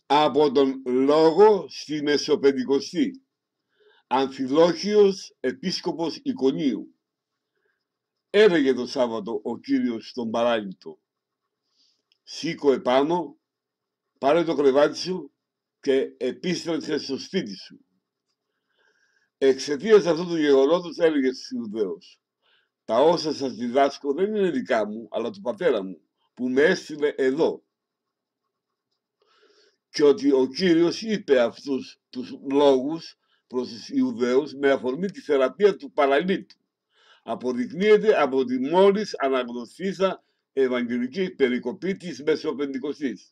Από τον λόγο στη Μεσοπεντηκοστή. Αμφιλόχιος επίσκοπος Εικονίου. Έλεγε το Σάββατο ο Κύριος στον παράλυτο: σήκω επάνω, πάρε το κρεβάτι σου και επίστρεψε στο σπίτι σου. Εξαιτίας αυτού του γεγονότος έλεγε στους Ιουδαίους: τα όσα σας διδάσκω δεν είναι δικά μου, αλλά του πατέρα μου, που με έστειλε εδώ. Και ότι ο Κύριος είπε αυτούς τους λόγους προς τους Ιουδαίους με αφορμή τη θεραπεία του παραλύτου. Αποδεικνύεται από τη μόλις αναγνωστήσα ευαγγελική περικοπή της Μεσοπεντηκοστής.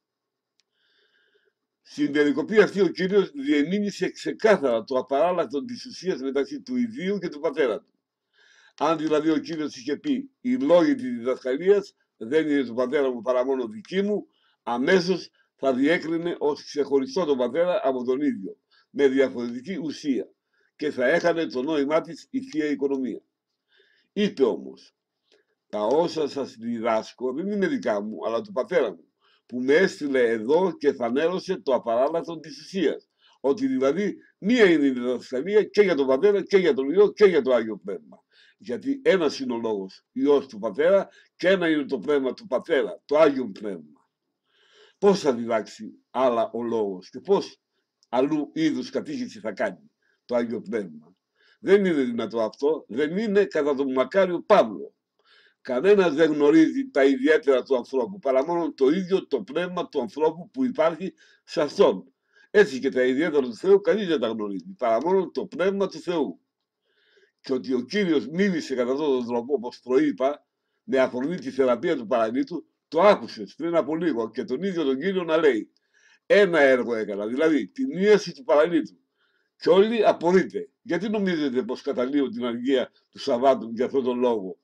Στην περικοπή αυτή ο Κύριος διεμήνυσε ξεκάθαρα το απαράλλακτο της ουσίας μεταξύ του Ιδίου και του πατέρα του. Αν δηλαδή ο Κύριος είχε πει οι λόγοι της διδασκαλίας δεν είναι του πατέρα μου παρά μόνο δικοί μου, αμέσως θα διέκρινε ως ξεχωριστό τον πατέρα από τον ίδιο, με διαφορετική ουσία, και θα έχανε το νόημά της η Θεία Οικονομία. Είπε όμως: τα όσα σας διδάσκω δεν είναι δικά μου, αλλά του πατέρα μου, που με έστειλε εδώ και φανέρωσε το απαράλλακτο της ουσίας. Ότι δηλαδή μία είναι η διδασκαλία και για τον πατέρα και για τον Υιό και για το Άγιο Πνεύμα. Γιατί ένας είναι ο λόγος, Υιός του πατέρα, και ένα είναι το πνεύμα του πατέρα, το Άγιο Πνεύμα. Πώς θα διδάξει άλλα ο λόγος και πώς αλλού είδους κατήχηση θα κάνει το Άγιο Πνεύμα? Δεν είναι δυνατό αυτό, δεν είναι κατά τον μακάριο Παύλο. Κανένας δεν γνωρίζει τα ιδιαίτερα του ανθρώπου, παρά μόνο το ίδιο το πνεύμα του ανθρώπου που υπάρχει σε αυτόν. Έτσι και τα ιδιαίτερα του Θεού κανείς δεν τα γνωρίζει, παρά μόνο το πνεύμα του Θεού. Και ότι ο Κύριος μίλησε κατά αυτόν τον τρόπο, όπως προείπα, με αφορμή τη θεραπεία του παραλύτου, το άκουσες πριν από λίγο και τον ίδιο τον Κύριο να λέει: ένα έργο έκανα, δηλαδή την ίαση του παραλύτου. Και όλοι απορείτε. Γιατί νομίζετε πως καταλύω την αργία του Σαββάτου για αυτόν τον λόγο?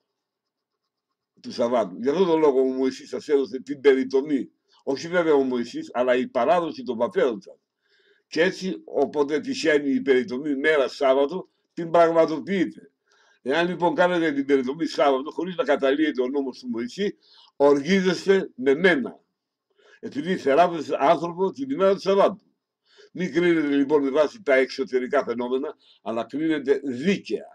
Του Σαββάτου. Γι' αυτόν τον λόγο ο Μωυσής σας έδωσε την περιτομή. Όχι βέβαια ο Μωυσής, αλλά η παράδοση των πατέρων σας. Και έτσι, όποτε τυχαίνει η περιτομή μέρα Σάββατο, την πραγματοποιείτε. Εάν λοιπόν κάνετε την περιτομή Σάββατο, χωρίς να καταλύετε ο νόμος του Μωυσή, οργίζεστε με μένα. Επειδή θεράπευσε άνθρωπο την ημέρα του Σαββάτου. Μην κρίνετε λοιπόν με βάση τα εξωτερικά φαινόμενα, αλλά κρίνετε δίκαια.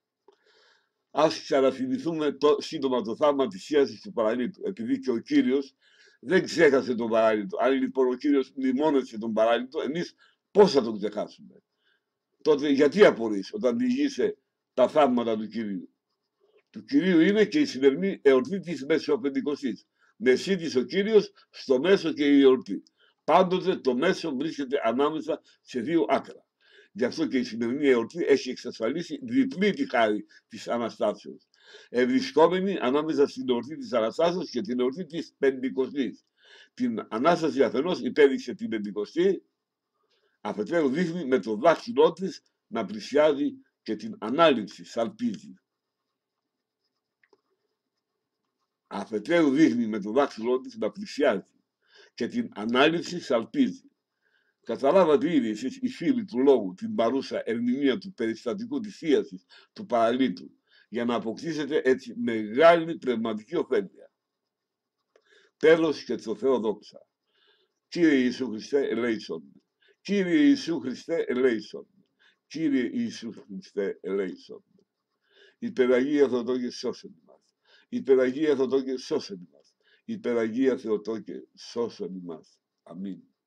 Ας ξαναθυμηθούμε σύντομα το θαύμα της ίασης του παραλύτου, επειδή και ο Κύριος δεν ξέχασε τον παράλυτο. Αν λοιπόν ο Κύριος μνημόνευσε τον παράλυτο, εμείς πώς θα τον ξεχάσουμε? Τότε γιατί απορείς όταν διηγείσαι τα θαύματα του Κυρίου? Του Κυρίου είναι και η σημερινή εορτή της Μεσοπεντηκοστής. Μεσίτης ο Κύριος, στο μέσο και η εορτή. Πάντοτε το μέσο βρίσκεται ανάμεσα σε δύο άκρα. Γι' αυτό και η σημερινή εορτή έχει εξασφαλίσει διπλή τη χάρη της Αναστάσεως. Ευρισκόμενη ανάμεσα στην εορτή της Αναστάσεως και την εορτή της Πεντηκοστής. Την Ανάσταση αφενός υπέδειξε την Πεντηκοστή, αφετέρου δείχνει με το δάχτυλό της να πλησιάζει και την ανάληψη, σαλπίζει. Αφετέρου δείχνει με το δάχτυλό της να πλησιάζει και την ανάληψη σαλπίζει. Καταλάβατε ήδη εσείς οι φίλοι του λόγου την παρούσα ερμηνεία του περιστατικού της ίασης του παραλύτου, για να αποκτήσετε έτσι μεγάλη πνευματική ωφέλεια. Τέλος και στο Θεό δόξα. Κύριε Ιησού Χριστέ, ελέησον. Κύριε Ιησού Χριστέ, ελέησον. Κύριε Ιησού Χριστέ, ελέησον. Υπεραγία Θεοτόκε, σώσον ημάς. Υπεραγία Θεοτόκε, σώσον ημάς. Υπεραγία Θεοτόκε, σώσον ημάς. Αμήν.